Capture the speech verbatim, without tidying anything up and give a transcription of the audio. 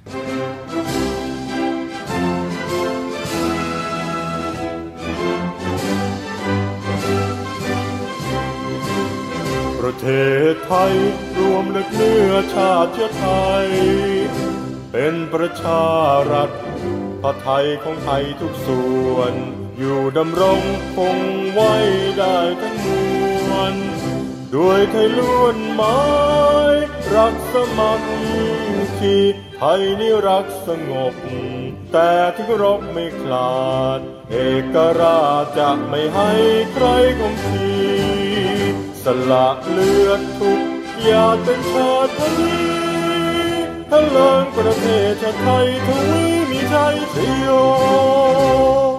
ประเทศไทยรวมเลือดเนื้อชาติเชื้อไทยเป็นประชารัฐผ้าไทยของไทยทุกส่วนอยู่ดำรงคงไว้ได้ทั้งมวลด้วยไทยล้วนหมายรักสมัครที่ไทยนี่รักสงบแต่ถึงรบไม่คลาดเอกราชจะไม่ให้ใครของทีสละเลือดทุกหยาดเป็นชาติพันธุ์ทะเลิงประเทศชาติไทยทวีมีชัยชโย